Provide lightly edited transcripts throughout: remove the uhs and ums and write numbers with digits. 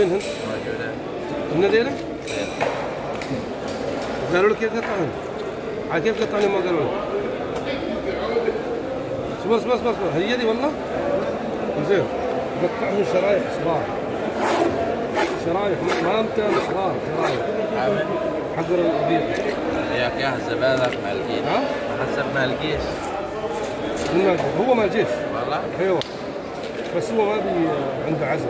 وينهن؟ موجودة. هن ذيلك؟ ايه. قالوا لك كيف قطعهن؟ عاد كيف قطعهن ما قالوا لك؟ بس هي دي والله؟ زين قطعهن شرايح صغار. شرايح ما امتى صغار شرايح. عامل؟ حق الأبيض. ياك جاهزة بالك مع الجيش. ها؟ حسب مع الجيش. هو ما الجيش. والله؟ ايوه. بس هو ما بي عنده عزم.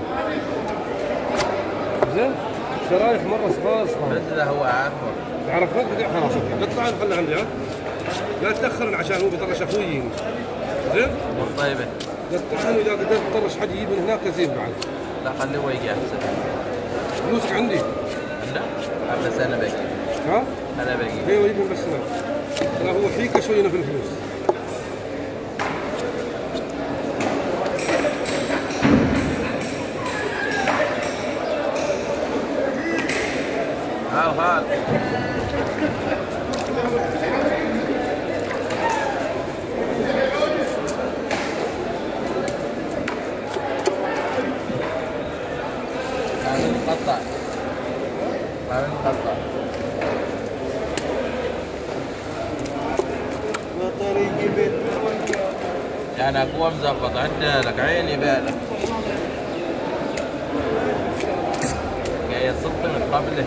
زين؟ شرايح مرة صغار. بس إذا هو عارفه. عرفت؟ خلاص اوكي. قطعها خلها عندي ها؟ لا تأخرن عشان هو بيطرش اخوي يجيني. زين؟ طيبة. قطعها واذا قدرت تطرش حد يجيب من هناك زين بعد. لا خليه هو يجي أحسن. فلوسك عندي. لا بس أنا باقي. ها؟ أنا باقي. ايوه يجيب بس لا هو حيكه شوية في الفلوس. هال نقطع يعني اقوى مزبط عندك عيني بالك جاي تصب من قبله.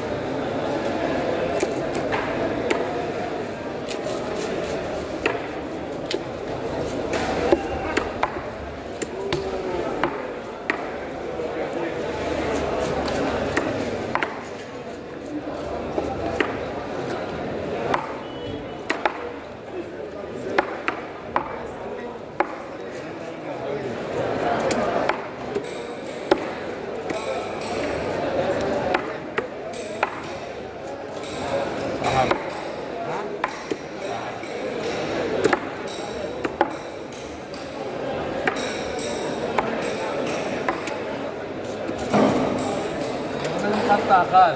قطع خال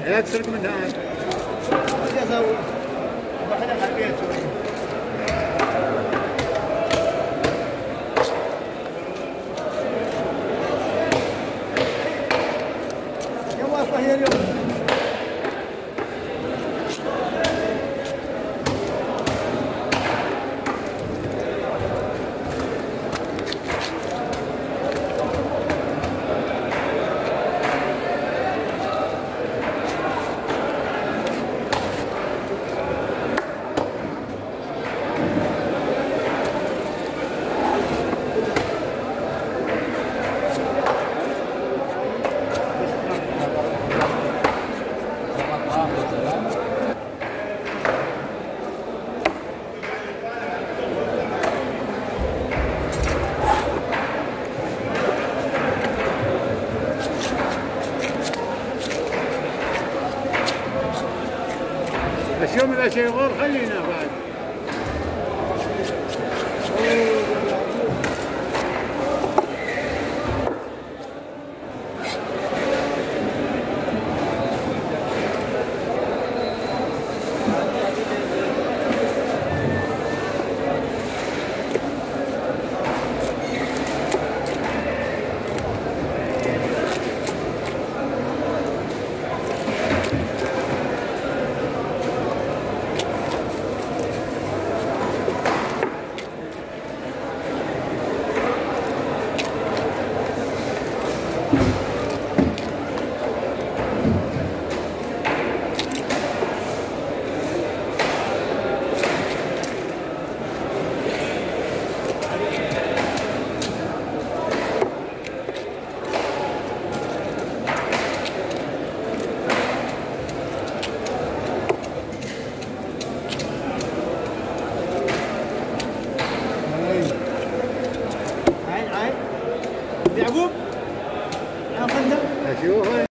لا تسرق منها. ايش اسوي؟ بخليها على البيت شوي. يا واقفه هي اليوم. بس يوم إذا شيء غير خلينا بعد. يعقوب يا فندم.